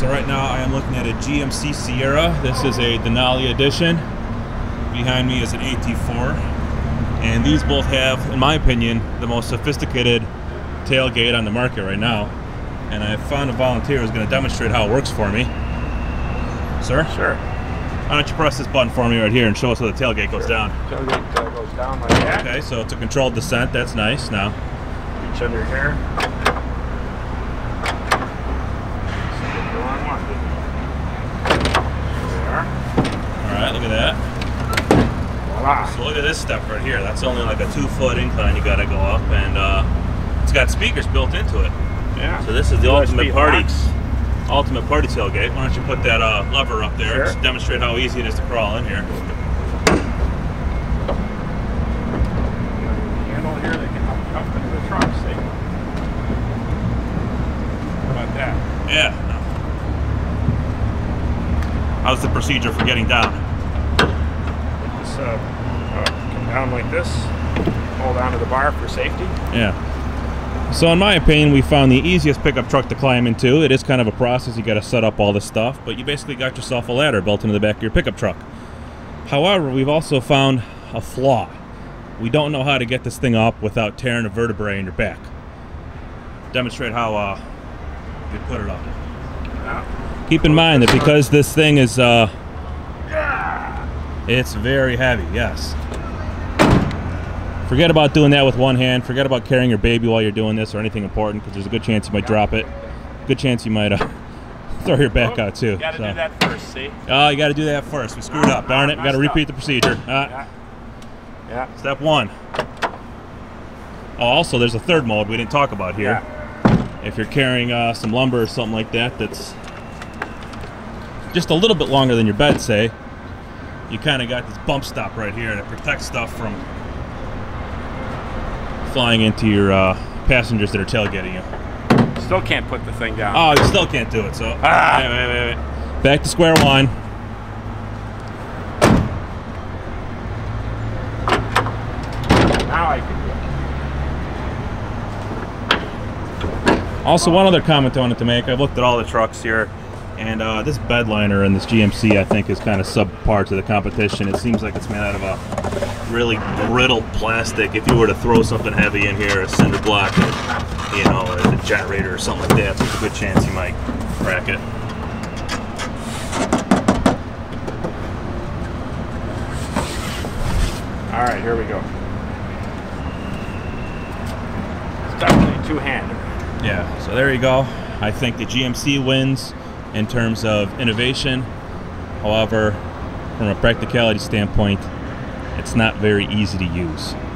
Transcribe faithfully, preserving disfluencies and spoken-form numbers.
So right now I am looking at a G M C Sierra. This is a Denali edition. Behind me is an A T four. And these both have, in my opinion, the most sophisticated tailgate on the market right now. And I found a volunteer who's going to demonstrate how it works for me. Sir? Sure. Why don't you press this button for me right here and show us how the tailgate goes sure. down. Tailgate uh, goes down like that. Okay, so it's a controlled descent. That's nice. Now, reach under here. Alright, look at that. Voila. So look at this step right here. That's only like a two foot incline you gotta go up, and uh, it's got speakers built into it. Yeah. So this is the ultimate party, box. ultimate party tailgate. Why don't you put that uh, lever up there Sure. and demonstrate how easy it is to crawl in here. Handle here that can up, up into the trunk, see? How about that? Yeah. How's the procedure for getting down? Just uh, uh, come down like this, hold onto the bar for safety. Yeah. So in my opinion, we found the easiest pickup truck to climb into. It is kind of a process. You got to set up all this stuff, but you basically got yourself a ladder built into the back of your pickup truck. However, we've also found a flaw. We don't know how to get this thing up without tearing a vertebrae in your back. Demonstrate how uh, you put it up. Yeah. Keep in mind that because this thing is, uh, it's very heavy, yes. Forget about doing that with one hand. Forget about carrying your baby while you're doing this or anything important, because there's a good chance you might drop it. Good chance you might uh, throw your back out too. You gotta so. do that first, see? Oh, you gotta do that first. We screwed up, darn it. We gotta repeat the procedure. Uh, Yeah. Yeah. Step one. Oh, also there's a third mode we didn't talk about here. Yeah. If you're carrying uh, some lumber or something like that that's just a little bit longer than your bed, say, you kind of got this bump stop right here, and it protects stuff from flying into your uh, passengers that are tailgating you. Still can't put the thing down. Oh, you still can't do it, so Ah. wait, wait, wait, wait. Back to square one. Now I can do it. Also, one other comment I wanted to make. I've looked at all the trucks here, and uh, this bed liner in this G M C I think is kind of subpar to the competition. It seems like it's made out of a really brittle plastic. If you were to throw something heavy in here, a cinder block, you know, a generator or something like that, there's a good chance you might crack it. All right, here we go. It's definitely two-hander. Yeah, so there you go. I think the G M C wins in terms of innovation. However, from a practicality standpoint, it's not very easy to use.